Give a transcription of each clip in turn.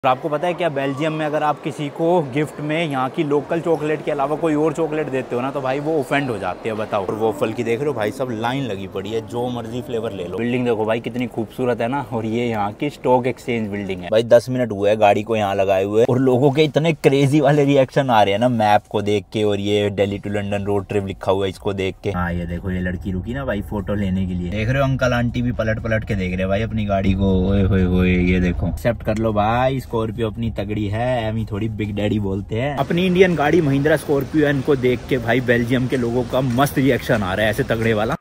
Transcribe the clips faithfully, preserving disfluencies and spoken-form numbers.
और आपको पता है क्या, बेल्जियम में अगर आप किसी को गिफ्ट में यहाँ की लोकल चॉकलेट के अलावा कोई और चॉकलेट देते हो ना, तो भाई वो ऑफेंड हो जाते हैं। बताओ। और वॉफल की देख रहे हो भाई, सब लाइन लगी पड़ी है, जो मर्जी फ्लेवर ले लो। बिल्डिंग देखो भाई कितनी खूबसूरत है ना, और ये यहाँ की स्टॉक एक्सचेंज बिल्डिंग है भाई। दस मिनट हुए है गाड़ी को यहाँ लगाए हुए, और लोगों के इतने क्रेजी वाले रिएक्शन आ रहे हैं ना मैप को देख के, और ये Delhi to London road trip लिखा हुआ है इसको देख के। हाँ ये देखो, ये लड़की रुकी ना भाई फोटो लेने के लिए, देख रहे हो अंकल आंटी भी पलट पलट के देख रहे हैं भाई अपनी गाड़ी को। ओए होए होए, ये देखो एक्सेप्ट कर लो भाई, स्कॉर्पियो अपनी तगड़ी है, एमी थोड़ी बिग डैडी बोलते हैं। अपनी इंडियन गाड़ी महिंद्रा स्कॉर्पियो एन को देख के भाई बेल्जियम के लोगों का मस्त रिएक्शन आ रहा है, ऐसे तगड़े वाला।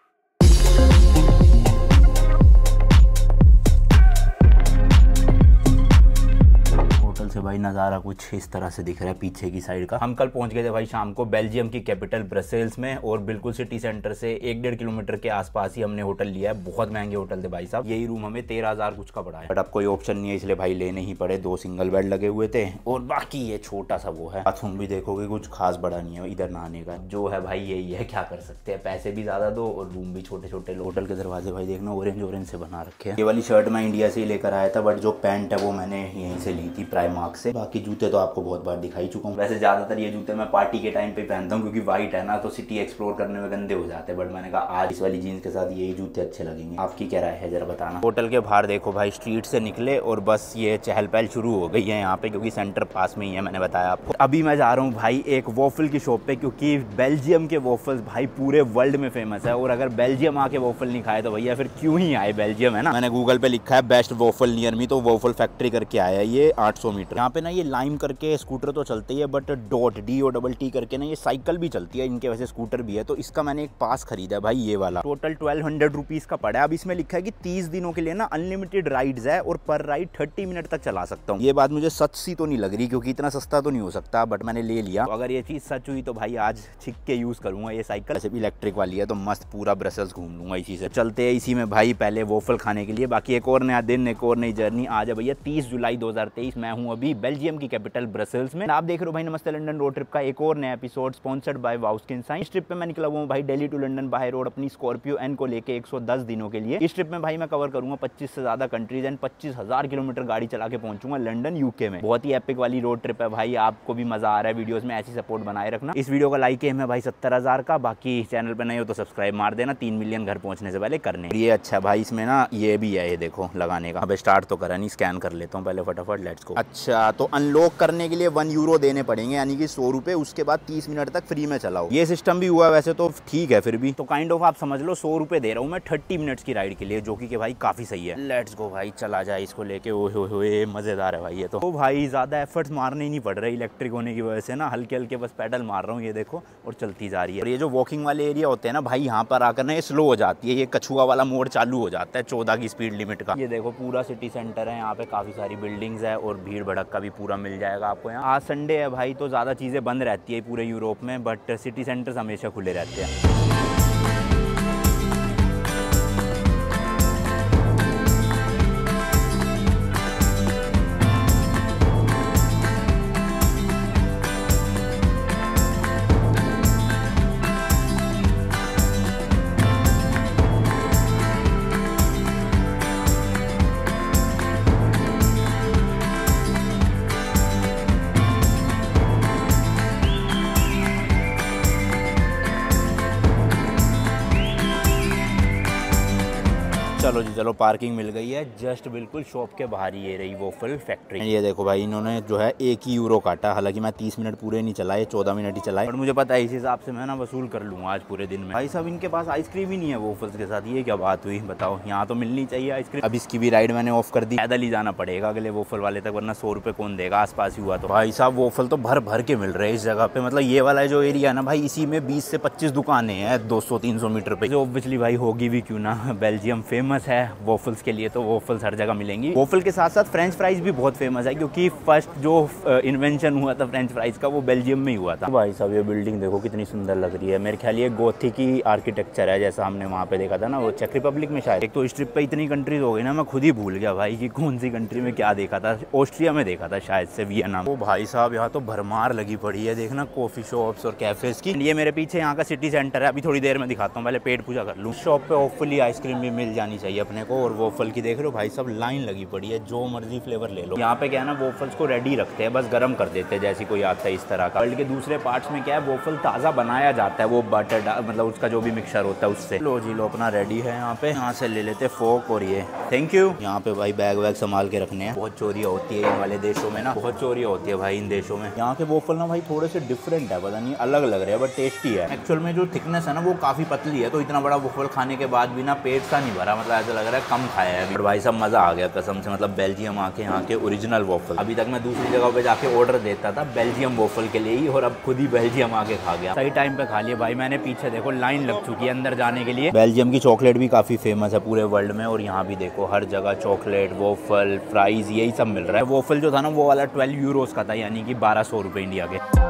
से भाई नज़ारा कुछ इस तरह से दिख रहा है पीछे की साइड का। हम कल पहुंच गए थे भाई शाम को बेल्जियम की कैपिटल ब्रसेल्स में, और बिल्कुल सिटी सेंटर से एक डेढ़ किलोमीटर के आसपास ही हमने होटल लिया है। बहुत महंगे होटल थे भाई साहब, यही रूम हमें तेरह हजार कुछ का पड़ा है, बट अब कोई ऑप्शन नहीं है इसलिए भाई लेने ही पड़े। दो सिंगल बेड लगे हुए थे, और बाकी ये छोटा सा वो है। बाथरूम भी देखोगे कुछ खास बड़ा नहीं है इधर नहाने का, जो है भाई यही है, क्या कर सकते हैं, पैसे भी ज्यादा दो और रूम भी छोटे छोटे। होटल के दरवाजे भाई देखना ऑरेंज ऑरेंज से बना रखे हैं। ये वाली शर्ट मैं इंडिया से ही लेकर आया था, बट जो पैंट है वो मैंने यहीं से ली थी प्राइमार्क से। बाकी जूते तो आपको बहुत बार दिखाई चुका हूँ। वैसे ज्यादातर ये जूते मैं पार्टी के टाइम पे पहनता हूँ, क्योंकि व्हाइट है ना तो सिटी एक्सप्लोर करने में गंदे हो जाते हैं, बट मैंने कहा आज इस वाली जीन्स के साथ यही जूते अच्छे लगेंगे। आपकी क्या राय है जरा बताना। होटल के बाहर देखो भाई, स्ट्रीट से निकले और बस ये चहल पहल शुरू हो गई है यहाँ पे, क्योंकि सेंटर पास में ही है, मैंने बताया आपको। अभी मैं जा रहा हूँ भाई एक वॉफल की शॉप पे, क्योंकि बेल्जियम के वॉफल्स भाई पूरे वर्ल्ड में फेमस है, और अगर बेल्जियम आके वॉफल नहीं खाए तो भैया फिर क्यों ही आए बेल्जियम, है ना। मैंने गूगल पे लिखा है बेस्ट वॉफल नियर मी, तो वॉफल फैक्ट्री करके आया ये आठ सौ मीटर। यहाँ पे ना ये लाइम करके स्कूटर तो चलती है, but dot D O double T करके ना ये साइकिल भी चलती है, इनके वैसे स्कूटर भी है। तो इसका मैंने एक पास खरीदा है भाई, ये वाला टोटल ट्वेल्व हंड्रेड रुपीज का पड़ा है। अब इसमें लिखा है कि तीस दिनों के लिए ना अनलिमिटेड राइड्स है, और पर राइड थर्टी मिनट तक चला सकता हूँ। ये बात मुझे सच सी तो नहीं लग रही, क्योंकि इतना सस्ता तो नहीं हो सकता, बट मैंने ले लिया। तो अगर ये चीज सच हुई तो भाई आज छिक के यूज करूंगा ये साइकिल। वैसे भी इलेक्ट्रिक वाली है, तो मस्त पूरा ब्रसेल्स घूम लूंगा इसी से। चलते हैं इसी में भाई पहले वॉफल खाने के लिए। बाकी एक और नया दिन, एक और नई जर्नी। आज है भैया तीस जुलाई दो हजार तेईस, मैं हूँ अभी बेल्जियम की कैपिटल ब्रसेल्स में। आप देख रहे हो भाई नमस्ते लंदन रोड ट्रिप का एक और नया एपिसोड स्पॉन्सर्ड बाय वाउस्किन साइन। इस ट्रिप पे मैं निकला हुआ हूँ भाई Delhi to London by road अपनी स्कॉर्पियो एन को लेके एक सौ दस दिनों के लिए। इस ट्रिप में भाई मैं कवर करूंगा पच्चीस से ज्यादा कंट्रीज एंड पच्चीस हजार किलोमीटर गाड़ी चला के पहुंचूंगा लंदन यूके में। बहुत ही एपिक वाली रोड ट्रिप है भाई, आपको भी मजा आ रहा है वीडियोस में, ऐसी सपोर्ट बनाए रखना। इस वीडियो का लाइक एम है भाई सत्तर हजार का। बाकी चैनल पर नहीं हो तो सब्सक्राइब मार देना, तीन मिलियन घर पहुंचने से पहले करने। ये अच्छा है भाई, इसमें ना ये भी है, ये देखो लगाने का। अब स्टार्ट तो करा नहीं, स्कैन कर लेता हूँ पहले फटाफट, लेट्स गो। अच्छा, तो अनलॉक करने के लिए वन यूरो देने पड़ेंगे, यानी कि सौ रुपए, उसके बाद तीस मिनट तक फ्री में चलाओ। ये सिस्टम भी हुआ वैसे तो ठीक है, फिर भी तो काइंड ऑफ आप समझ लो सौ रुपए दे रहा हूँ मैं थर्टी मिनट्स की राइड के लिए, जो कि भाई काफी सही है। लेट्स गो भाई, चला जाए इसको लेके। ओए होए होए, मजेदार है भाई ये तो। तो भाई ज्यादा एफर्ट्स मारने ही नहीं पड़ रहे इलेक्ट्रिक होने की वजह से ना, हल्के हल्के बस पैडल मार रहा हूँ, ये देखो, और चलती जा रही है। और ये जो वॉकिंग वाले एरिया होते हैं ना भाई, यहाँ पर आकर ना ये स्लो हो जाती है, ये कछुआ वाला मोड चालू हो जाता है चौदह की स्पीड लिमिट का। ये देखो पूरा सिटी सेंटर है, यहाँ पे काफी सारी बिल्डिंग्स है, और भीड़ भड़क का भी पूरा मिल जाएगा आपको यहाँ। आज संडे है भाई, तो ज्यादा चीजें बंद रहती है पूरे यूरोप में, बट सिटी सेंटर्स हमेशा खुले रहते हैं। चलो जी चलो, पार्किंग मिल गई है जस्ट बिल्कुल शॉप के बाहर ही ये रही वॉफल फैक्ट्री। ये देखो भाई, इन्होंने जो है एक ही यूरो काटा, हालांकि मैं तीस मिनट पूरे नहीं चलाए, चौदह मिनट ही चलाए, और मुझे पता है इस हिसाब से मैं ना वसूल कर लूँगा आज पूरे दिन में। भाई साहब इनके पास आइसक्रीम ही नहीं है वॉफल्स के साथ, ये क्या बात हुई बताओ, यहाँ तो मिलनी चाहिए आइसक्रीम। अब इसकी भी राइड मैंने ऑफ कर दी, पैदल ही जाना पड़ेगा अगले वॉफल वाले तक, वरना सौ रुपये कौन देगा, आस पास ही हुआ तो। भाई साहब वॉफल तो भर भर के मिल रहे हैं इस जगह पे, मतलब ये वाला जो एरिया है ना भाई, इसी में बीस से पच्चीस दुकानें हैं दो सौ तीन सौ मीटर पे, जो ऑब्वियसली भाई होगी भी क्यों ना, बेल्जियम फेमस है वॉफल्स के लिए, तो वॉफल्स हर जगह मिलेंगी। वॉफल के साथ साथ फ्रेंच फ्राइज भी बहुत फेमस है, क्योंकि फर्स्ट जो इन्वेंशन हुआ था फ्रेंच फ्राइज का वो बेल्जियम में ही हुआ था। भाई साहब ये बिल्डिंग देखो कितनी सुंदर लग रही है, मेरे ख्याल ये गोथिक की आर्किटेक्चर है, जैसा हमने वहाँ पे देखा था ना, वो चेक रिपब्लिक में शायद। एक तो इस ट्रिप पे इतनी कंट्रीज हो गई ना, मैं खुद ही भूल गया भाई कि कौन सी कंट्री में क्या देखा था। ऑस्ट्रिया में देखा था शायद से, वियना। वो भाई साहब यहाँ तो भरमार लगी पड़ी है, देखना कॉफी शॉप्स और कैफेज की। ये मेरे पीछे यहाँ का सिटी सेंटर है, अभी थोड़ी देर में दिखाता हूँ, पहले पेट पूजा कर लूँ। शॉप पे होपफुली आइसक्रीम भी मिल जानी चाहिए अपने को। और वोफल की देख रहे हो भाई सब लाइन लगी पड़ी है, जो मर्जी फ्लेवर ले लो। यहाँ पे क्या है ना, वोफल्स को रेडी रखते हैं, बस गर्म कर देते हैं जैसे कोई आता है इस तरह का। वर्ल्ड के दूसरे पार्ट्स में क्या है, वोफल ताज़ा बनाया जाता है, वो बटर मतलब उसका जो भी मिक्सचर होता है उससे। लो जी लो, अपना रेडी है यहाँ पे। यहाँ से ले लेते फोक और ये, थैंक यू। यहाँ पे भाई बैग वैग संभाल के रखने हैं, बहुत चोरियाँ होती है इन वाले देशों में ना, बहुत चोरियाँ होती है भाई इन देशों में। यहाँ के वोफल ना भाई थोड़े से डिफरेंट है, पता नहीं अलग लग रहे हैं बट टेस्टी है। एक्चुअल में जो थिकनेस है ना वो काफी पतली है, तो इतना बड़ा वोफल खाने के बाद भी ना पेट सा नहीं भरा, मतलब ऐसा लग रहा है कम खाया है। बट भाई सब मजा आ गया कसम से, मतलब बेल्जियम आके यहाँ के ओरिजिनल वोफल। अभी तक मैं दूसरी जगह पे जाके ऑर्डर देता था बेल्जियम वोफल के लिए ही, और अब खुद ही बेल्जियम आके खा गया। सही टाइम पे खा लिया भाई मैंने। पीछे देखो लाइन लग चुकी है अंदर जाने के लिए। बेल्जियम की चॉकलेट भी काफी फेमस है पूरे वर्ल्ड में, और यहाँ भी देखो हर जगह चॉकलेट, वोफल, फ्राइज यही सब मिल रहा है। वोफल जो था ना वो वाला ट्वेल्व यूरोज का था, यानी कि बारह सौ रुपये इंडिया के।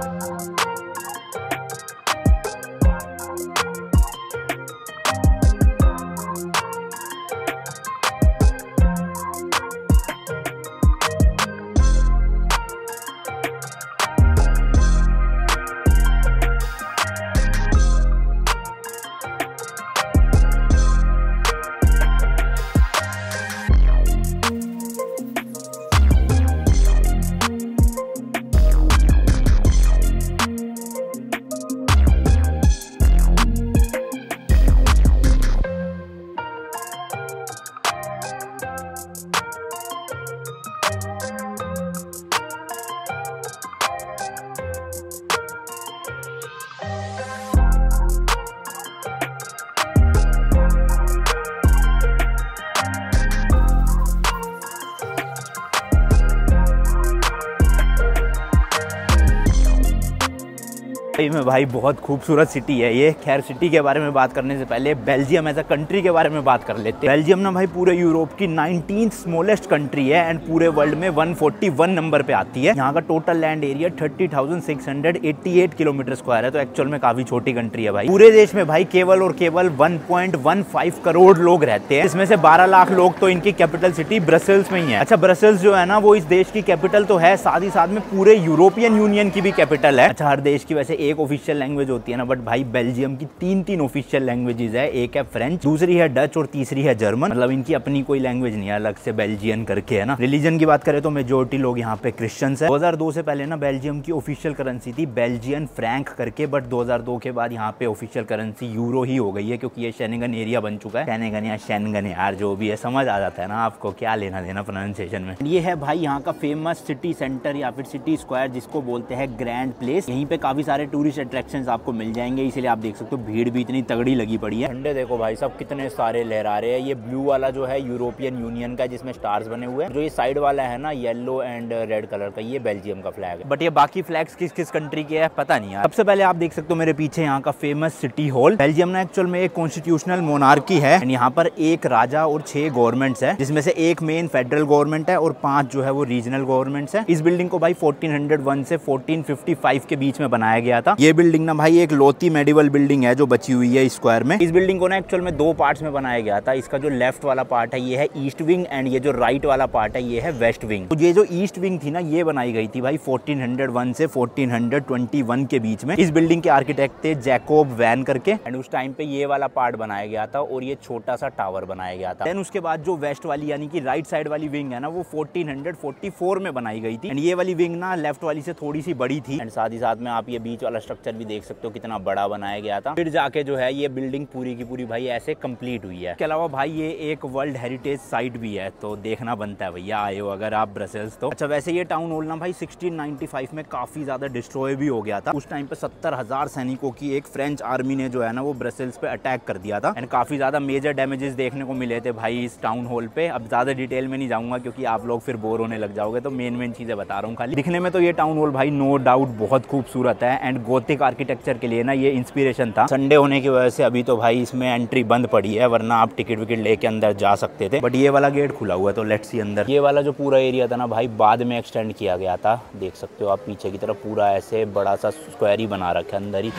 में भाई बहुत खूबसूरत सिटी है ये। खैर सिटी के बारे में बात करने से पहले बेल्जियम एज अ कंट्री के बारे में बात कर लेते हैं। बेल्जियम ना भाई पूरे यूरोप की नाइनटीन्थ स्मॉलेस्ट कंट्री है एंड पूरे वर्ल्ड में वन फोर्टी वन नंबर पे आती है। यहाँ का total land area thirty thousand six hundred eighty eight kilometer square है, तो एक्चुअल में काफी छोटी कंट्री है भाई। पूरे देश में भाई केवल और केवल one point one five crore लोग रहते हैं, इसमें से बारह लाख लोग तो इनकी कैपिटल सिटी ब्रसेल्स में ही है। अच्छा ब्रसेल्स जो है ना वो इस देश की कैपिटल तो है, साथ ही साथ में पूरे यूरोपियन यूनियन की भी कैपिटल है। अच्छा हर देश की वैसे एक ऑफिशियल लैंग्वेज होती है ना, बट भाई बेल्जियम की तीन तीन ऑफिशियल लैंग्वेजेस है। एक है फ्रेंच, दूसरी है डच और तीसरी है जर्मन। मतलब इनकी अपनी कोई लैंग्वेज नहीं है अलग से बेल्जियन करके, है ना। रिलीजन की बात करें तो मेजोरिटी लोग यहाँ पे क्रिश्चियंस है। दो हज़ार दो से पहले ना बेल्जियम की ऑफिशियल करेंसी थी बेल्जियन फ्रैंक करके, बट दो हज़ार दो के बाद यहाँ पे ऑफिशियल करेंसी यूरो ही हो गई है, क्योंकि ये शेंगन एरिया बन चुका है। शेंगन या शेंगन यार जो भी है समझ आ जाता है ना आपको, क्या लेना देना प्रोनाउंसिएशन में। ये है भाई यहाँ का फेमस सिटी सेंटर या फिर सिटी स्क्वायर, जिसको बोलते हैं ग्रैंड प्लेस। यहीं पे काफी सारे टूरिस्ट अट्रैक्शंस आपको मिल जाएंगे, इसीलिए आप देख सकते हो भीड़ भी इतनी तगड़ी लगी पड़ी है। झंडे देखो भाई सब कितने सारे लहरा रहे हैं। ये ब्लू वाला जो है यूरोपियन यूनियन का, जिसमें स्टार्स बने हुए हैं। जो ये साइड वाला है ना येलो एंड रेड कलर का, ये बेल्जियम का फ्लैग है। बट ये बाकी फ्लैग्स किस किस कंट्री के है पता नहीं है। सबसे पहले आप देख सकते हो मेरे पीछे यहाँ का फेमस सिटी हॉल। बेल्जियम ना एक्चुअल में एक कॉन्स्टिट्यूशनल मोनार्की है एंड यहाँ पर एक राजा और छह गवर्नमेंट्स है, जिसमें से एक मेन फेडरल गवर्नमेंट है और पांच जो है वो रीजनल गवर्नमेंट्स है। इस बिल्डिंग को भाई फोर्टीन हंड्रेड वन से फोर्टीन फिफ्टी फाइव के बीच में बनाया गया था। ये बिल्डिंग ना भाई एक लोती मेडिवल बिल्डिंग है जो बची हुई है स्क्वायर में। इस बिल्डिंग को ना एक्चुअल में दो पार्ट्स में बनाया गया था। इसका जो लेफ्ट वाला पार्ट है ये है ईस्ट विंग एंड ये जो राइट वाला पार्ट है ये है वेस्ट विंग। तो ये जो ईस्ट विंग थी ना ये बनाई गई थी भाई फोर्टीन हंड्रेड वन से फोर्टीन ट्वेंटी वन के बीच में। इस बिल्डिंग के आर्किटेक्ट थे जैकोब वैन करके एंड उस टाइम पे ये वाला पार्ट बनाया गया था और ये छोटा सा टावर बनाया गया था। देन उसके बाद जो वेस्ट वाली यानी कि राइट साइड वाली विंग है ना वो फोर्टीन फोर्टी फोर में बनाई गई थी एंड ये वाली विंग ना लेफ्ट वाली से थोड़ी सी बड़ी थी एंड साथ ही साथ में आप ये बीच वाला स्ट्रक्चर भी देख सकते हो कितना बड़ा बनाया गया था। फिर जाके जो है ये बिल्डिंग पूरी की पूरी भाई ऐसे कंप्लीट हुई है। इसके अलावा भाई ये एक वर्ल्ड हेरिटेज साइट भी है, तो देखना बनता है भैया आए हो अगर आप ब्रसेल्स तो। अच्छा वैसे ये टाउन हॉल ना भाई सिक्सटीन नाइंटी फाइव में काफी ज्यादा डिस्ट्रॉय भी हो गया था। उस टाइम पे सत्तर हजार सैनिकों की एक फ्रेंच आर्मी ने जो है ना वो ब्रसेल्स पे अटैक कर दिया था एंड काफी ज्यादा मेजर डैमेजेस देखने को मिले थे भाई इस टाउन हॉल पे। अब ज्यादा डिटेल में नहीं जाऊंगा क्योंकि आप लोग फिर बोर होने लग जाओगे, तो मेन मेन चीजें बता रहा हूँ खाली। दिखने में तो ये टाउन हॉल भाई नो डाउट बहुत खूबसूरत है एंड गोथिक आर्किटेक्चर के लिए ना ये इंस्पिरेशन था। संडे होने की वजह से अभी तो भाई इसमें एंट्री बंद पड़ी है, वरना आप टिकट विकेट लेके अंदर जा सकते थे, बट ये वाला गेट खुला हुआ है तो लेट्स सी अंदर। ये वाला जो पूरा एरिया था ना भाई बाद में एक्सटेंड किया गया था, देख सकते हो आप पीछे की तरफ पूरा ऐसे बड़ा सा स्क्वायर ही बना रखा है अंदर ही।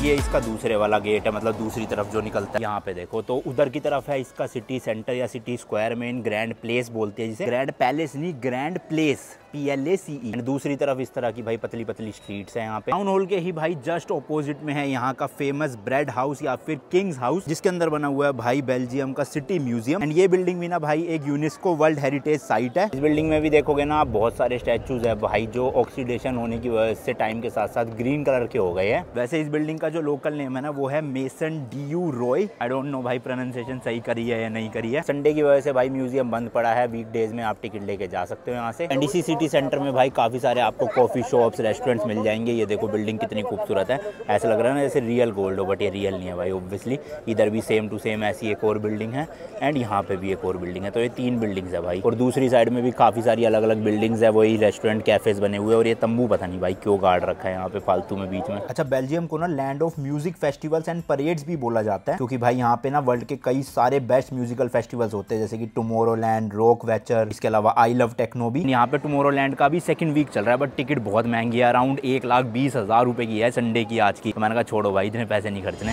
ये इसका दूसरे वाला गेट है, मतलब दूसरी तरफ जो निकलता है। यहाँ पे देखो तो उधर की तरफ है इसका सिटी सेंटर या city square main grand place बोलते हैं जिसे, ग्रैंड पैलेस नहीं grand place, P L A C E. दूसरी तरफ इस तरह की भाई पतली पतली स्ट्रीट्स है यहाँ पे। टाउन हॉल के ही भाई जस्ट ऑपोजिट में है यहाँ का फेमस ब्रेड हाउस या फिर किंग्स हाउस, जिसके अंदर बना हुआ है भाई बेल्जियम का सिटी म्यूजियम। एंड ये बिल्डिंग भी ना भाई एक यूनेस्को वर्ल्ड हेरिटेज साइट है। इस बिल्डिंग में भी देखोगे ना आप बहुत सारे स्टैचूज है भाई, जो ऑक्सीडेशन होने की वजह से टाइम के साथ साथ ग्रीन कलर के हो गए हैं। वैसे इस बिल्डिंग का जो लोकल नेम है ना वो है Maison D U Roi. I don't know भाई प्रोनाउंसिएशन सही करी है या नहीं करी है। संडे की वजह से भाई म्यूजियम बंद पड़ा है, वीक डेज में आप टिकट लेके जा सकते हो यहाँ से। एंड इसी सिटी सेंटर में भाई काफी सारे आपको कॉफी शॉप्स रेस्टोरेंट्स मिल जाएंगे। ये देखो बिल्डिंग कितनी खूबसूरत है, ऐसा लग रहा है ना जैसे रियल गोल्ड हो, बट ये रियल नहीं है भाई ऑब्वियसली। इधर भी सेम टू सेम ऐसी एक और बिल्डिंग है एंड यहाँ पे भी एक और बिल्डिंग है, तो ये तीन बिल्डिंग्स है भाई। और दूसरी साइड में भी काफी सारी अलग अलग बिल्डिंग्स है, वही रेस्टोरेंट कैफेज बने हुए। और ये तंबू पता नहीं भाई क्यों गाड़ रखा है यहाँ पे फालतू में बीच में। अच्छा, बेल्जियम को ना land of music festivals and parades भी बोला जाता है, क्योंकि भाई यहाँ पे ना वर्ल्ड के कई सारे बेस्ट म्यूजिकल फेस्टिवल्स होते हैं, जैसे कि टुमारोलैंड, रॉक वेचर, इसके अलावा आई लव टेक्नो भी। यहाँ पे टुमारोलैंड का भी सेकंड वीक चल रहा है, बट टिकट बहुत महंगी है, अराउंड एक लाख बीस हजार रुपए की है संडे की आज की। तो मैंने कहा छोड़ो भाई इतने पैसे नहीं खर्चने।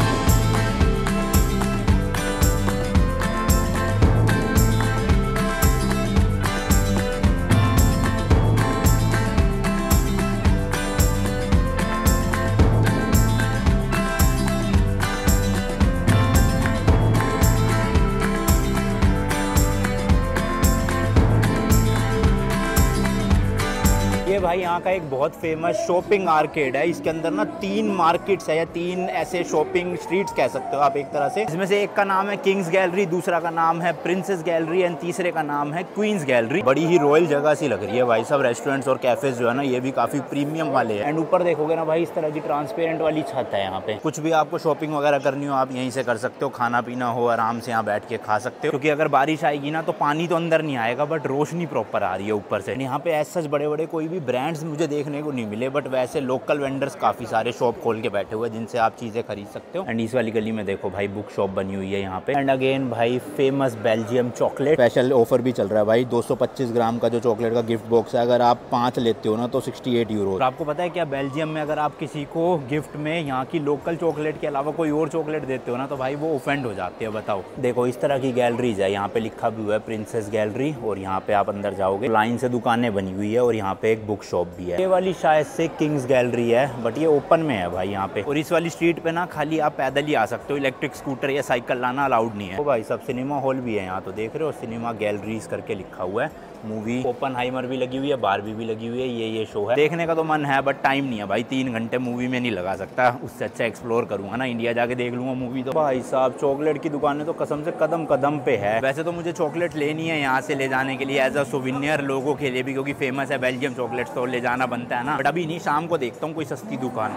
ये भाई यहाँ का एक बहुत फेमस शॉपिंग आर्केड है। इसके अंदर ना तीन मार्केट्स है या तीन ऐसे शॉपिंग स्ट्रीट्स कह सकते हो आप एक तरह से। इसमें से एक का नाम है किंग्स गैलरी, दूसरा का नाम है प्रिंसेस गैलरी एंड तीसरे का नाम है क्वींस गैलरी। बड़ी ही रॉयल जगह सी लग रही है भाई। सब रेस्टोरेंट्स और कैफेज जो है ना ये भी काफी प्रीमियम वाले हैं। एंड ऊपर देखोगे ना भाई इस तरह की ट्रांसपेरेंट वाली छत है यहाँ पे। कुछ भी आपको शॉपिंग वगैरह करनी हो आप यहीं से कर सकते हो, खाना पीना हो आराम से यहाँ बैठ के खा सकते हो, क्योंकि अगर बारिश आएगी ना तो पानी तो अंदर नहीं आएगा बट रोशनी प्रॉपर आ रही है ऊपर से। यहाँ पे ऐसे सच बड़े बड़े कोई भी ब्रांड्स मुझे देखने को नहीं मिले, बट वैसे लोकल वेंडर्स काफी सारे शॉप खोल के बैठे हुए हैं जिनसे आप चीजें खरीद सकते हो। एंड इस वाली गली में देखो भाई बुक शॉप बनी हुई है यहाँ पे। एंड अगेन भाई famous Belgium chocolate special offer भी चल रहा है भाई। दो सौ पच्चीस ग्राम का जो चॉकलेट का गिफ्ट बॉक्स है, अगर आप पांच लेते हो ना तो अड़सठ यूरो। आपको पता है क्या बेल्जियम में अगर आप किसी को गिफ्ट में यहाँ की लोकल चॉकलेट के अलावा कोई और चॉकलेट देते हो ना तो भाई वो ऑफेंड हो जाते हैं। बताओ, देखो इस तरह की गैलरीज है, यहाँ पे लिखा भी हुआ है प्रिंसेस गैलरी और यहाँ पे आप अंदर जाओगे लाइन से दुकानें बनी हुई है और यहाँ पे एक बुक शॉप भी है। ये वाली शायद से किंग्स गैलरी है बट ये ओपन में है भाई यहाँ पे। और इस वाली स्ट्रीट पे ना खाली आप पैदल ही आ सकते हो, इलेक्ट्रिक स्कूटर या साइकिल लाना अलाउड नहीं है। तो भाई सब सिनेमा हॉल भी है यहाँ, तो देख रहे हो सिनेमा गैलरीज करके लिखा हुआ है। मूवी ओपनहाइमर भी लगी हुई है, बारबी भी लगी हुई है। ये ये शो है, देखने का तो मन है बट टाइम नहीं है भाई, तीन घंटे मूवी में नहीं लगा सकता। उससे अच्छा एक्सप्लोर करूंगा ना, इंडिया जाके देख लूंगा मूवी। तो भाई साहब चॉकलेट की दुकानें तो कसम से कदम कदम पे है। वैसे तो मुझे चॉकलेट लेनी है यहाँ से ले जाने के लिए एज अ सोविनियर लोगों के लिए भी, क्योंकि फेमस है बेल्जियम चॉकलेट्स तो ले जाना बनता है ना। बट अभी नहीं, शाम को देखता हूँ कोई सस्ती दुकान।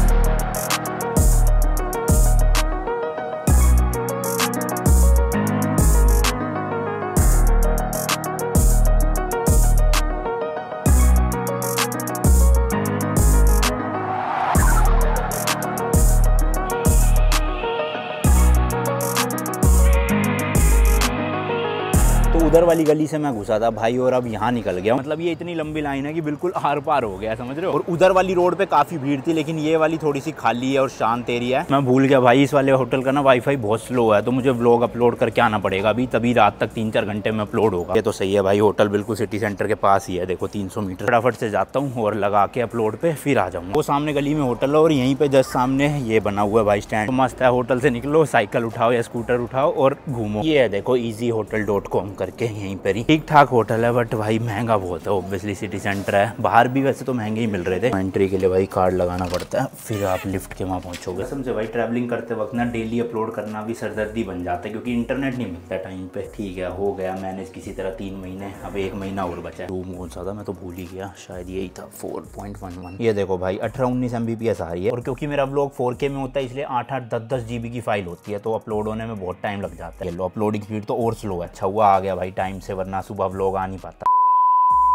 उधर वाली गली से मैं घुसा था भाई और अब यहाँ निकल गया। मतलब ये इतनी लंबी लाइन है कि बिल्कुल आर पार हो गया, समझ रहे हो। और उधर वाली रोड पे काफी भीड़ थी, लेकिन ये वाली थोड़ी सी खाली है और शांत एरिया है। मैं भूल गया भाई इस वाले होटल का ना वाईफाई बहुत स्लो है, तो मुझे व्लॉग अपलोड करके आना पड़ेगा अभी, तभी रात तक तीन चार घंटे में अपलोड होगा। ये तो सही है भाई, होटल बिल्कुल सिटी सेंटर के पास ही है, देखो तीन सौ मीटर। फटाफट से जाता हूँ और लगा के अपलोड पे फिर आ जाऊंगा। वो सामने गली में होटल है और यहीं पे जस्ट सामने ये बना हुआ है भाई स्टैंड। मस्त है, होटल से निकलो, साइकिल उठाओ या स्कूटर उठाओ और घूमो। ये है देखो इजी होटल डॉट कॉम करके, यहीं पर ही ठीक ठाक होटल है बट भाई महंगा बहुत है। ऑब्वियसली सिटी सेंटर है, बाहर भी वैसे तो महंगे ही मिल रहे थे। एंट्री के लिए भाई कार्ड लगाना पड़ता है, फिर आप लिफ्ट के वहाँ पहुँचोगे। समझे भाई, ट्रैवलिंग करते वक्त ना डेली अपलोड करना भी सरदर्दी बन जाता है, क्योंकि इंटरनेट नहीं मिलता टाइम पे। ठीक है, हो गया मैनेज किसी तरह तीन महीने, अब एक महीना और बचा है। रूम कौन सा था मैं तो भूल ही गया, शायद यही था फोर पॉइंट वन वन। ये देखो भाई अठारह उन्नीस एम बी पी एस आ रही है। और क्योंकि मेरा व्लॉग फोर के में होता है इसलिए आठ आठ दस दस जीबी की फाइल होती है, तो अपलोड होने में बहुत टाइम लग जाता है। लो अपलोडिंग स्पीड तो और स्लो है। अच्छा हुआ आ गया भाई टाइम से, वरना सुबह व्लॉग आ नहीं पाता।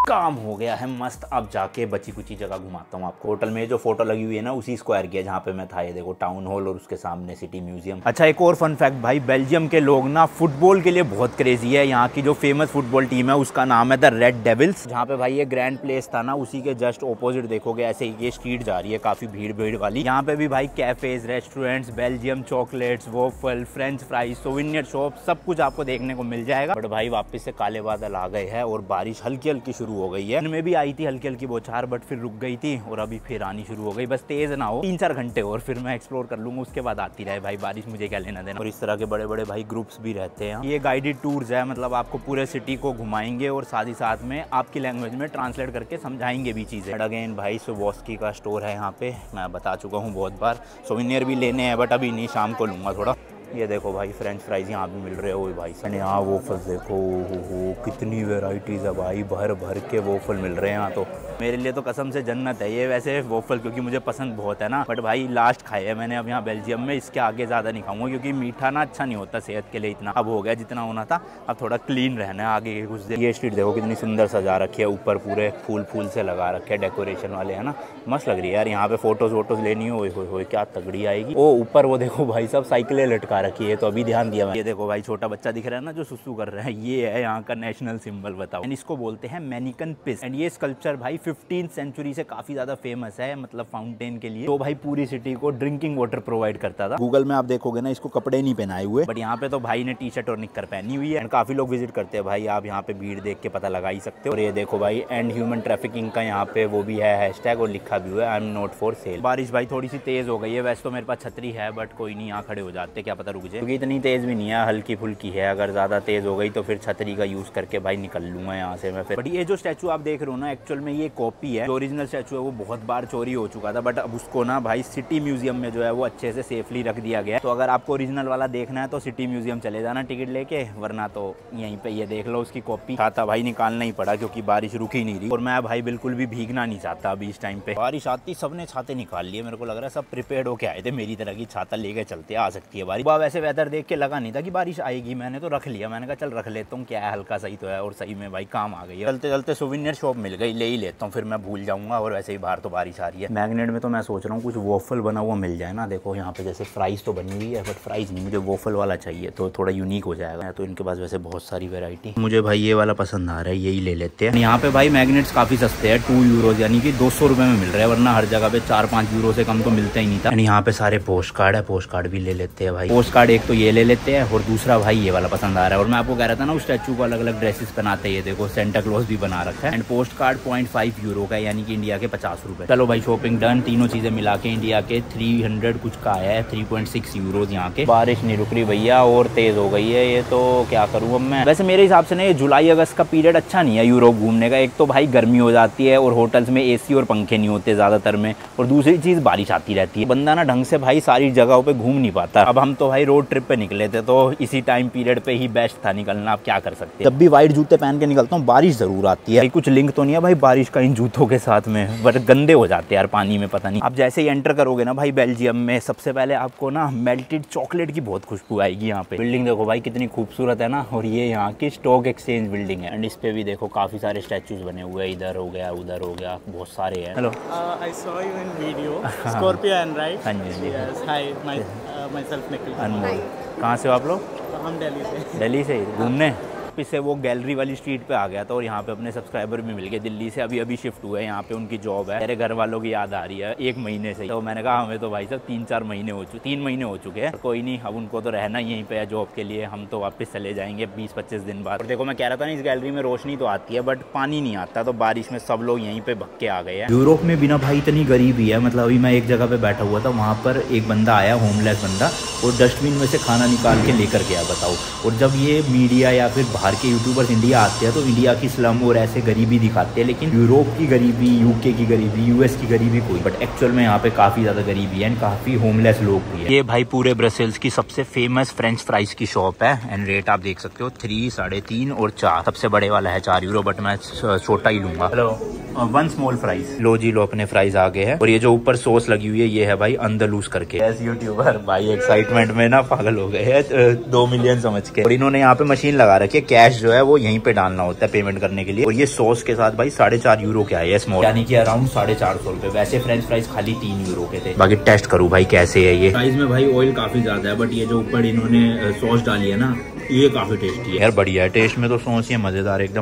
काम हो गया है मस्त। अब जाके बची कुची जगह घुमाता हूँ आपको। होटल में जो फोटो लगी हुई है ना उसी स्क्वायर की है जहाँ पे मैं था। ये देखो टाउन हॉल और उसके सामने सिटी म्यूजियम। अच्छा एक और फन फैक्ट भाई, बेल्जियम के लोग ना फुटबॉल के लिए बहुत क्रेजी है। यहाँ की जो फेमस फुटबॉल टीम है उसका नाम है द रेड डेविल्स। जहाँ पे भाई ये ग्रैंड प्लेस था ना उसी के जस्ट ऑपोजिट देखोगे ऐसे ये स्ट्रीट जा रही है काफी भीड़ भीड़ वाली। यहाँ पे भी भाई cafes, restaurants, Belgium chocolates, waffle, French fries, souvenir shop सब कुछ आपको देखने को मिल जाएगा। बट भाई वापस से काले बादल आ गए हैं और बारिश हल्की हल्की शुरू हो गई है। इनमें भी आई थी हल्की हल्की बौछार बट फिर रुक गई थी और अभी फिर आनी शुरू हो गई। बस तेज ना हो, तीन चार घंटे और फिर मैं एक्सप्लोर कर लूंगा, उसके बाद आती रहे भाई बारिश, मुझे क्या लेना देना। और इस तरह के बड़े बड़े भाई ग्रुप्स भी रहते हैं। ये गाइडेड टूर्स है, मतलब आपको पूरे सिटी को घुमाएंगे और साथ ही साथ में आपकी लैंग्वेज में ट्रांसलेट करके समझाएंगे भी चीजें। अगेन भाई सोवोस्की का स्टोर है यहाँ पे, मैं बता चुका हूँ बहुत बार। सोविनियर भी लेने हैं बट अभी नहीं, शाम को लूंगा थोड़ा। ये देखो भाई फ्रेंच फ्राइज यहाँ भी मिल रहे हो भाई। यहाँ वोफल्स देखो, हो हो कितनी वेराइटीज़ है भाई, भर भर के वोफल मिल रहे हैं यहाँ। तो मेरे लिए तो कसम से जन्नत है ये वैसे वोफल, क्योंकि मुझे पसंद बहुत है ना। बट भाई लास्ट खाए है मैंने अब यहाँ बेल्जियम में, इसके आगे ज़्यादा नहीं खाऊंगा क्योंकि मीठा ना अच्छा नहीं होता सेहत के लिए इतना। अब हो गया जितना होना था, अब थोड़ा क्लीन रहना है आगे के कुछ देर। ये स्ट्रीट देखो कितनी सुंदर सजा रखी है, ऊपर पूरे फूल फूल से लगा रखे हैं, डेकोरेशन वाले है ना, मस्त लग रही है यार। यहाँ पे फोटोज वोटोज लेनी हो, हो क्या तगड़ी आएगी। ओ ऊपर वो देखो भाई सब साइकिलें लटका रखी है, तो अभी ध्यान दिया मैं। ये देखो भाई छोटा बच्चा दिख रहा है ना जो सुसु कर रहा है, ये है यहाँ का नेशनल सिंबल, बताओ। एंड इसको बोलते हैं मैनिकन पिस। एंड ये स्कल्पचर भाई फिफ्टीन सेंचुरी से काफी ज्यादा फेमस है, मतलब फाउंटेन के लिए। तो भाई पूरी सिटी को ड्रिंकिंग वाटर प्रोवाइड करता था। गूगल में आप देखोगे ना इसको कपड़े नहीं पहनाए हुए, बट यहाँ पे तो भाई ने टी शर्ट और निक्कर पहनी हुई है। एंड काफी लोग विजिट करते हैं भाई, आप यहाँ पे भीड़ देख के पता लगा ही सकते हो। और ये देखो भाई एंड ह्यूमन ट्रैफिकिंग का यहाँ पे वो भी है हैशटैग और लिखा भी हुआ है, I am not for sale. बारिश भाई थोड़ी सी तेज हो गई है, वैसे तो मेरे पास छतरी है बट कोई नहीं, यहाँ खड़े हो जाते, क्या पता रुक जाए, क्योंकि इतनी तेज भी नहीं है, हल्की फुल्की है। अगर ज्यादा तेज हो गई तो फिर छतरी का यूज करके भाई निकल लूंगा यहाँ से मैं फिर। बट ये जो स्टैचू आप देख रहे हो ना एक्चुअल में ये कॉपी है, जो ओरिजिनल स्टैचू है वो बहुत बार चोरी हो चुका था, बट अब उसको ना भाई सिटी म्यूजियम में जो है वो अच्छे से सेफली रख दिया गया है। तो अगर आपको ओरिजिनल वाला देखना है तो सिटी म्यूजियम चले जाना टिकट लेके, वरना तो यहीं पे ये देख लो उसकी कॉपी। छाता भाई निकालना ही पड़ा क्योंकि बारिश रुक ही नहीं रही और मैं भाई बिल्कुल भी भीगना नहीं चाहता अभी इस टाइम पे। बारिश आती सबने छाते निकाल लिए, मेरे को लग रहा है सब प्रिपेयर्ड होके आए थे मेरी तरह की, छाता लेके चलते आ सकती है बारिश। वैसे वेदर देख के लगा नहीं था कि बारिश आएगी, मैंने तो रख लिया, मैंने कहा चल रख लेता हूँ, क्या है हल्का सही तो है। और सही में भाई काम आ गई है। चलते चलते सोविनियर शॉप मिल गई, ले ही लेता हूँ, फिर मैं भूल जाऊंगा। और वैसे ही बाहर तो बारिश आ रही है। मैग्नेट में तो मैं सोच रहा हूँ कुछ वॉफल बना हुआ मिल जाए ना। देखो यहाँ पे जैसे फ्राइज तो बनी हुई है बट फ्राइज नहीं, मुझे वॉफल वाला चाहिए तो थोड़ा यूनिक हो जाएगा। तो इनके पास वैसे बहुत सारी वेरायटी, मुझे भाई ये वाला पसंद आ रहा है, यही ले लेते हैं। यहाँ पे भाई मैग्नेट्स काफी सस्ते हैं, टू यूरो यानी कि दो सौ रुपए में मिल रहे हैं, वरना हर जगह पे चार पाँच यूरो से कम तो मिलता ही नहीं था। यहाँ पे सारे पोस्ट कार्ड है, पोस्ट कार्ड भी ले लेते हैं भाई। पोस्ट कार्ड एक तो ये ले लेते हैं और दूसरा भाई ये वाला पसंद आ रहा है। और मैं आपको कह रहा था ना उस स्टैचू को अलग अलग ड्रेसेस पहनाते हैं, ये देखो सेंटा क्लॉज भी बना रखा है। And post card point five euro का, यानी कि इंडिया के पचास रुपए। चलो भाई शॉपिंग डन, तीनों चीजें मिला के इंडिया के थ्री हंड्रेड कुछ का आया है, थ्री पॉइंट सिक्स यूरो यहाँ के। बारिश नहीं रुक रही भैया और तेज हो गई है, ये तो क्या करूँ अब मैं। वैसे मेरे हिसाब से ना ये जुलाई अगस्त का पीरियड अच्छा नहीं है यूरोप घूमने का। एक तो भाई गर्मी हो जाती है और होटल्स में एसी और पंखे नहीं होते ज्यादातर में, और दूसरी चीज बारिश आती रहती है, बंदा ना ढंग से भाई सारी जगहों पे घूम नहीं पाता। अब हम तो भाई रोड ट्रिप पे निकले थे तो इसी टाइम पीरियड पे ही बेस्ट था निकलना, आप क्या कर सकते हैं। जब भी व्हाइट जूते पहन के निकलता हूँ बारिश जरूर आती है। कुछ लिंक तो नहीं है भाई बारिश का इन जूतों के साथ में, बट गंदे हो जाते हैं यार पानी में, पता नहीं। आप जैसे ही एंटर करोगे ना भाई बेल्जियम में, सबसे पहले आपको ना मेल्टेड चॉकलेट की बहुत खुशबू आएगी यहाँ पे। बिल्डिंग देखो भाई कितनी खूबसूरत है ना, और ये यहाँ की स्टॉक एक्सचेंज बिल्डिंग है। एंड इस पे भी देखो काफी सारे स्टैचूज बने हुए हैं, इधर हो गया उधर हो गया, बहुत सारे हैं। Hello, I saw you in video Scorpion right? हाँ जी, hi, my myself Nikhil. Anmol, कहाँ से हो आप लोग? हम दिल्ली से। दिल्ली से घूमने? से वो गैलरी वाली स्ट्रीट पे आ गया था और यहाँ पे अपने सब्सक्राइबर भी मिल गए, दिल्ली से अभी अभी शिफ्ट हुए हैं यहाँ पे, उनकी जॉब है। मेरे घर वालों की याद आ रही है एक महीने से, तो मैंने कहा हमें तो भाई साहब तीन चार महीने हो चुके तीन महीने हो चुके हैं, कोई नहीं, अब उनको तो रहना यहीं पे है जॉब के लिए, हम तो वापस चले जाएंगे बीस पच्चीस दिन बाद। और देखो मैं कह रहा था ना इस गैलरी में रोशनी तो आती है बट पानी नहीं आता, तो बारिश में सब लोग यहीं पे भग के आ गए हैं। यूरोप में बिना भाई इतनी गरीबी है, मतलब अभी मैं एक जगह पे बैठा हुआ था, वहाँ पर एक बंदा आया होमलेस बंदा, और डस्टबिन में से खाना निकाल के लेकर गया, बताओ। और जब ये मीडिया या फिर बाहर के यूट्यूबर्स इंडिया आते हैं तो इंडिया की स्लम और ऐसे गरीबी दिखाते हैं, लेकिन यूरोप की गरीबी, यूके की गरीबी, यूएस की गरीबी कोई, बट एक्चुअल में यहाँ पे काफी ज्यादा गरीबी है, काफी होमलेस लोग भी है। ये भाई पूरे ब्रसेल्स की सबसे फेमस फ्रेंच फ्राइज की शॉप है। एंड रेट आप देख सकते हो, थ्री, साढ़े तीन और चार, सबसे बड़े वाला है चार यूरो, बट मैं छोटा ही लूंगा। Hello, one small fries. लो जी लो, अपने फ्राइज आ गए हैं और ये जो ऊपर सॉस लगी हुई है ये है भाई अंदलूस करके। ऐसे यूट्यूबर भाई एक्साइटमेंट में ना पागल हो गए हैं दो मिलियन समझ के। और इन्होंने यहाँ पे मशीन लगा रखी है, कैश जो है वो यहीं पे डालना होता है पेमेंट करने के लिए। और ये सॉस के साथ भाई साढ़े चार यूरो के आए हैं स्मॉल, यानी कि अराउंड साढ़े चार सौ रुपए। वैसे फ्रेंच फ्राइज खाली तीन यूरो के थे। बाकी टेस्ट करूँ भाई कैसे है ये। फ्राइज में भाई ऑयल काफी ज्यादा है, बट ये जो ऊपर इन्होंने सॉस डाली है ना ये काफी टेस्टी है यार, बढ़िया है टेस्ट में तो सॉस ही मजेदार एकदम।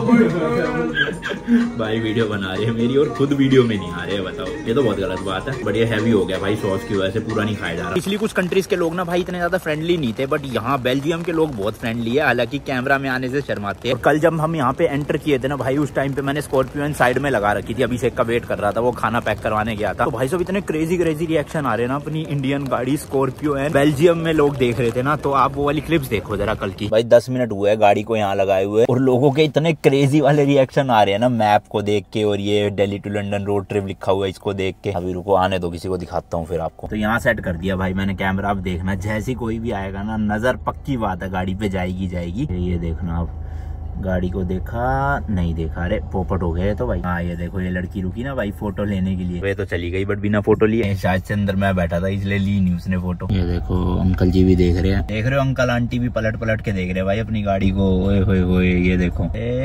भाई वीडियो बना रहे हैं मेरी और खुद वीडियो में नहीं आ रहे हैं, बताओ ये तो बहुत गलत बात है। बढ़िया हैवी हो गया भाई सॉस की वजह से, पूरा नहीं खाया जा रहा। पिछली कुछ कंट्रीज के लोग ना भाई इतने ज्यादा फ्रेंडली नहीं थे, बट यहाँ बेल्जियम के लोग बहुत फ्रेंडली है, हालांकि कैमरा में आने से शर्माते हैं। और कल जब हम यहाँ पे एंटर किए थे ना भाई, उस टाइम पे मैंने स्कॉर्पियो साइड में लगा रखी थी, अभिषेक का वेट कर रहा था, वो खाना पैक करवाने गया था। तो भाई सब इतने क्रेजी क्रेजी रिएक्शन आ रहे हैं ना अपनी इंडियन गाड़ी स्कॉर्पियो एंड बेल्जियम में लोग देख रहे थे ना, तो आप वो वाली क्लिप्स देखो जरा कल की। भाई दस मिनट हुए गाड़ी को यहाँ लगाए हुए और लोगों के इतने क्रेजी वाले रिएक्शन आ रहे हैं ना मैप को देख के, और ये Delhi to London road trip लिखा हुआ है इसको देख के। अभी रुको आने दो, किसी को दिखाता हूँ फिर आपको। तो यहाँ सेट कर दिया भाई मैंने कैमरा, अब देखना जैसे कोई भी आएगा ना नजर पक्की बात है गाड़ी पे जाएगी जाएगी। ये देखना आप गाड़ी को देखा नहीं देखा, अरे पोपट हो गए तो भाई। हाँ ये देखो ये लड़की रुकी ना भाई फोटो लेने के लिए, वे तो चली गई बट बिना फोटो लिए। शायद से अंदर मैं बैठा था इसलिए ली नहीं उसने फोटो। ये देखो अंकल जी भी देख रहे हैं, देख रहे हो अंकल आंटी भी पलट पलट के देख रहे हैं भाई अपनी गाड़ी को। ओए होए होए ये देखो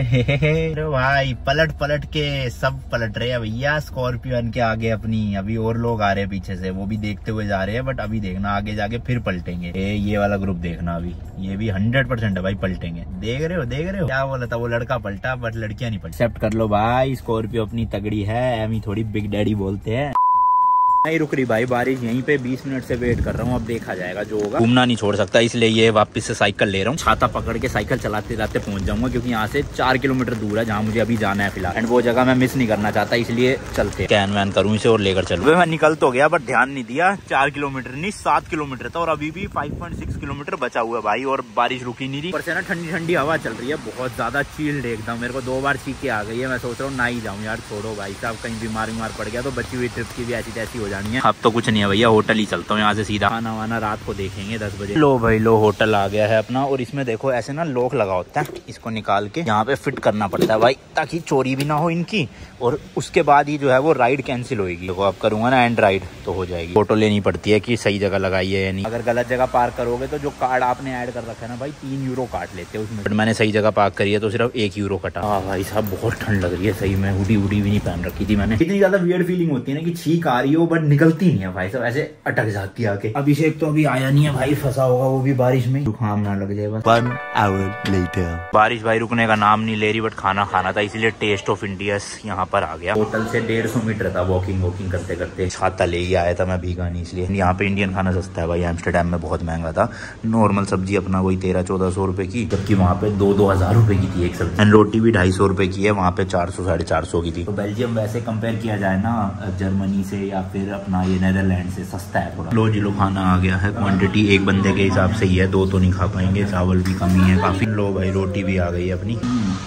अरे भाई पलट पलट के सब पलट रहे हैं भैया स्कॉर्पियो के आगे अपनी। अभी और लोग आ रहे हैं पीछे से, वो भी देखते हुए जा रहे हैं, बट अभी देखना आगे जाके फिर पलटेंगे। ए, ये वाला ग्रुप देखना अभी, ये भी हंड्रेड परसेंट है भाई पलटेंगे। देख रहे हो देख रहे हो क्या बोला था, वो लड़का पलटा बट लड़कियां नहीं पलटी। एक्सेप्ट कर लो भाई स्कॉर्पियो अपनी तगड़ी है, एमी थोड़ी बिग डैडी बोलते हैं। नहीं रुक रही भाई बारिश, यहीं पे बीस मिनट से वेट कर रहा हूँ, अब देखा जाएगा जो होगा। घूमना नहीं छोड़ सकता इसलिए ये वापस से साइकिल ले रहा हूँ, छाता पकड़ के साइकिल चलाते चलाते पहुंच जाऊंगा, क्योंकि यहाँ से चार किलोमीटर दूर है जहाँ मुझे अभी जाना है फिलहाल, एंड वो जगह मैं मिस नहीं करना चाहता, इसलिए चलते कैन वैन करूँ इसे और लेकर चलूँ। मैं निकल तो गया बट ध्यान नहीं दिया, चार किलोमीटर नहीं सात किलोमीटर था और अभी भी फाइव पॉइंट सिक्स किलोमीटर बचा हुआ है भाई, और बारिश रुकी नहीं रही। पर से ना ठंडी ठंडी हवा चल रही है, बहुत ज्यादा चिल्ड एकदम। मेरे को दो बार सीख के आ गई है, मैं सोच रहा हूँ ना ही जाऊँ यार, छोड़ो भाई साहब, कहीं बीमार बीमार पड़ गया तो बची हुई ट्रिप की भी ऐसी तैसी हो जानी है। अब तो कुछ नहीं है भैया, होटल ही चलता हूँ यहाँ से सीधा, खाना वाना रात को देखेंगे दस बजे। लो भाई लो होटल आ गया है अपना, और इसमें देखो ऐसे ना लॉक लगा होता है, इसको निकाल के यहाँ पे फिट करना पड़ता है भाई ताकि चोरी भी ना हो इनकी, और उसके बाद ही जो है वो राइड कैंसिल होगी। देखो अब करूंगा ना एंड राइड तो हो जाएगी। फोटो लेनी पड़ती है कि सही जगह लगाई है या नहीं, अगर गलत जगह पार्क करोगे तो जो कार्ड आपने ऐड कर रखा है ना भाई तीन यूरो काट लेते हैं उसमें, बट मैंने सही जगह पार्क करी है तो सिर्फ एक यूरो कटा। हाँ भाई साहब बहुत ठंड लग रही है सही में, हुडी हुडी भी नहीं पहन रखी थी मैंने। इतनी ज्यादा वियर्ड फीलिंग होती है ना कि छींक आ रही हो बट निकलती नहीं है भाई साहब, ऐसे अटक जाती है आके। अभिषेक तो अभी आया नहीं है भाई, फंसा होगा वो भी बारिश में, जुकाम ना लग जाए बस। वन आवर लेटर बारिश भाई रुकने का नाम नहीं ले रही, बट खाना खाना था इसलिए टेस्ट ऑफ इंडिया यहाँ पर आ गया। होटल से डेढ़ सौ मीटर था वॉकिंग वॉकिंग करते करते, छाता ले ही आया था मैं, भीगा नहीं इसलिए। यहाँ पे इंडियन खाना सस्ता है भाई, एम्स्टरडेम में बहुत महंगा था। नॉर्मल सब्जी अपना वही तेरह चौदह सौ रुपए की, जबकि वहाँ पे दो दो हजार रुपए की थी एक सब्जी, एंड रोटी भी ढाई सौ रुपए की है, वहाँ पे चार सौ साढ़े चार सौ की थी। तो बेल्जियम वैसे कंपेयर किया जाए ना जर्मनी से या फिर अपना ये नेदरलैंड से सस्ता है थोड़ा। लो जी लो खाना आ गया है, क्वांटिटी एक बंदे के हिसाब से ही है, दो तो नहीं खा पाएंगे, चावल भी कमी है काफी। लो भाई रोटी भी आ गई है अपनी,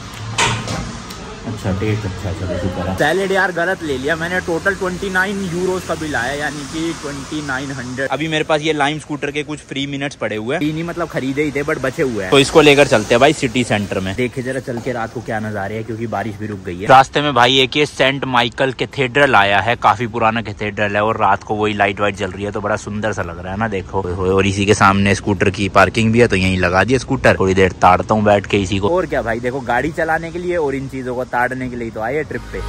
अच्छा टेस्ट अच्छा चलो शुक्र है। सैलेड यार गलत ले लिया मैंने, टोटल ट्वेंटी नाइन यूरोस का बिल आया, यानी कि ट्वेंटी नाइन हंड्रेड। अभी मेरे पास ये लाइम स्कूटर के कुछ फ्री मिनट्स पड़े हुए हैं, नहीं मतलब खरीदे ही थे बट बचे हुए हैं, तो इसको लेकर चलते हैं भाई सिटी सेंटर में, देखे जरा चल के रात को क्या नजारे है, क्योंकि बारिश भी रुक गई है। रास्ते में भाई एक ये सेंट माइकल कैथेड्रल आया है, काफी पुराना कैथेड्रल है, और रात को वही लाइट वाइट जल रही है तो बड़ा सुंदर सा लग रहा है ना देखो। और इसी के सामने स्कूटर की पार्किंग भी है, तो यहीं लगा दिया स्कूटर, थोड़ी देर ताड़ता हूँ बैठ के इसी को। और क्या भाई देखो गाड़ी चलाने के लिए और इन चीजों को ताड़ने के लिए तो आए ट्रिप पे।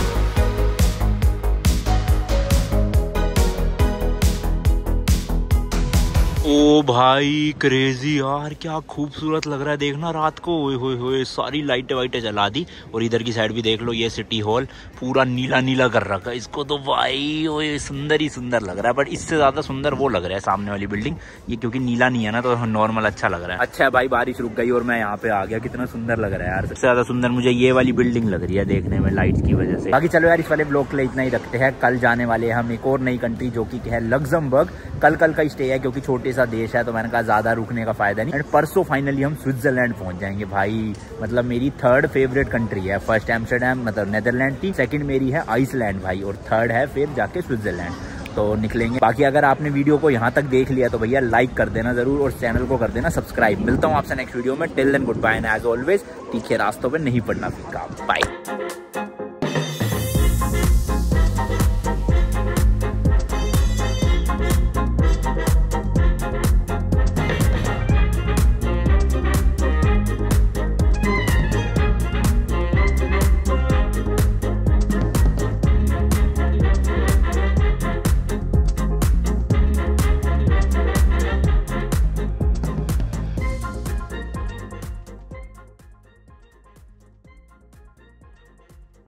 ओ भाई क्रेजी यार, क्या खूबसूरत लग रहा है देखना रात को, ओए होए होए सारी लाइटें वाइटें जला दी, और इधर की साइड भी देख लो ये सिटी हॉल पूरा नीला नीला कर रखा है इसको, तो भाई ओए सुंदर ही सुंदर लग रहा है, बट इससे ज्यादा सुंदर वो लग रहा है सामने वाली बिल्डिंग, ये क्योंकि नीला नहीं है ना तो नॉर्मल अच्छा लग रहा है। अच्छा है भाई बारिश रुक गई और मैं यहाँ पे आ गया, कितना सुंदर लग रहा है यार, सबसे ज्यादा सुंदर मुझे ये वाली बिल्डिंग लग रही है देखने में लाइट्स की वजह से। बाकी चलो यार इस वाले ब्लॉग के लिए इतना ही रखते हैं, कल जाने वाले हम एक और नई कंट्री जो की है लग्जमबर्ग। कल कल का स्टे है क्योंकि छोटे सा देश है, तो मैंने कहा ज्यादा रुकने का फायदा नहीं, एंड परसों फाइनली हम स्विट्जरलैंड पहुंच जाएंगे भाई, मतलब मेरी थर्ड फेवरेट कंट्री है, फर्स्ट एम्स्टरडैम मतलब नेदरलैंड थी, सेकंड मेरी है आइसलैंड भाई, और थर्ड है फिर जाके स्विट्जरलैंड, तो निकलेंगे। बाकी अगर आपने वीडियो को यहाँ तक देख लिया तो भैया लाइक कर देना जरूर, और चैनल को कर देना सब्सक्राइब। मिलता हूँ आपसे नेक्स्ट वीडियो में, till then goodbye and as always तीखे रास्तों पे नहीं पड़ना फीका, बाय।